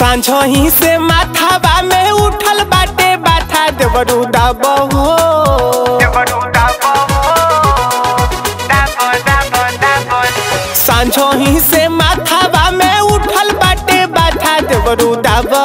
सांझोही से माथाबा में उठल बाटे बाथा देवरू दाबो हो सांझोही से माथाबा में उठल बाटे बाथा देवरू दाबो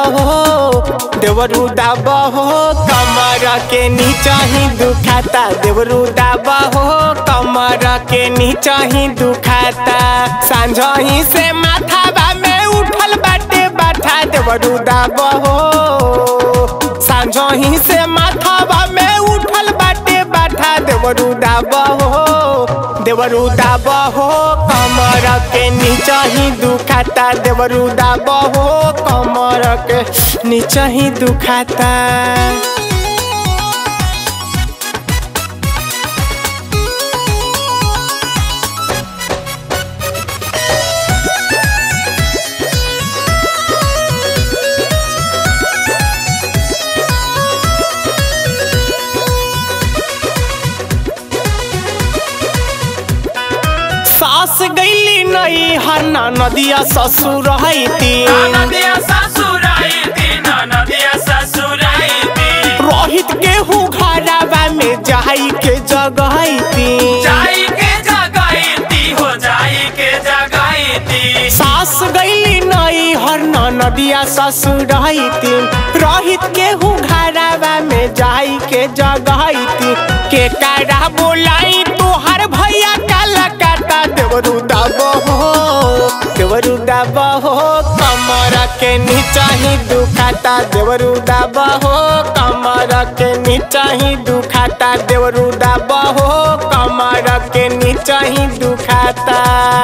हो कमर के नीचा ही दुखाता देवरू दाबो हो कमर के नीचा ही दुखाता सांझोही से माथाबा में उठल बाटे बाथा देवरू दाबो हो सांझोही से माथाबा में उठल बाटे बाथा देवरू दाबो हो कमर के नीचा ही दुखाता देवरू दाबो हो कमर के नीचा ही दुखाता। सास गईली नहीं हर नदिया ससुर रोहित गेहूँ घरावा में जाई के जगहती सास गईली नहीं हर नदिया ससुर रोहित गेहूँ घरावा में जाई के जगहती के कारा बोलाई तोहर भैया काला काटा देवरू दाबो हो कमर के नीचा ही दुखाता देवरू दाबो हो कमर के नीचा ही दुखाता देवरू दाबो हो कमर के नीचा ही दुखाता।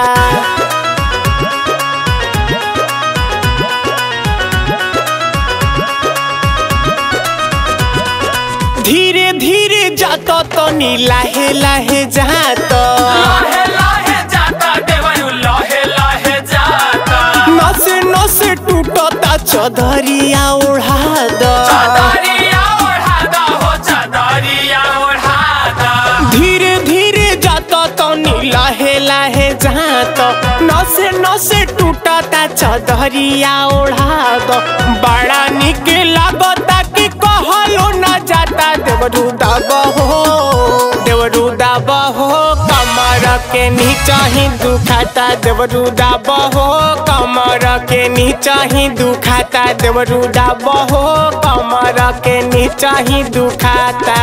धीरे धीरे जातो तो नी लाहे लाहे जातो नसे नसे टूटता चदरिया ओढ़ा दो धीरे धीरे जातो तो नी लाहे लाहे जातो नसे नसे टूटता चदरिया ओढ़ा दो बड़ा निक लागता कि कहलो न जाता देवरू दाबो हो कमर के नीचा ही दुखाता देवरू दाबो हो कमर के नीचा ही दुखाता देवरू दाबो हो कमर के नीचा ही दुखाता।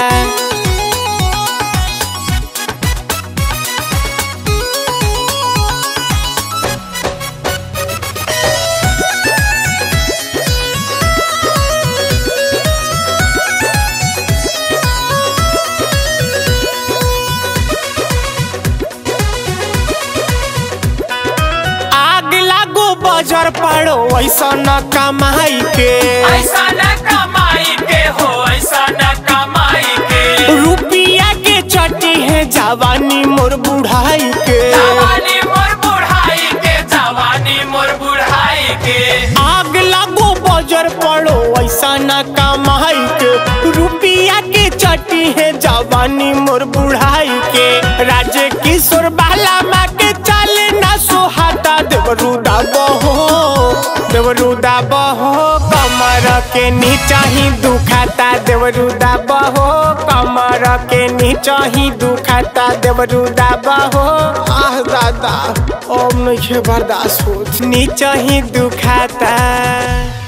बजर पड़ो ऐसा न कमाई के रुपिया के चटी है जवानी मोर बुढ़ाई के आग लागो बजर पड़ो ऐसा न कमाई के रुपिया के चटी है जवानी मोर बुढ़ाई के राजे किशोर बाला माँ के चाले ना सोहाता देवरू दाबो हो कमर के नीचा ही दुखाता देवरू दाबो हो कमर के नीचा ही दुखाता देवरू दाबो हो आह दादा ओम नहीं बर्दाश्त हो नीचा ही दुखाता।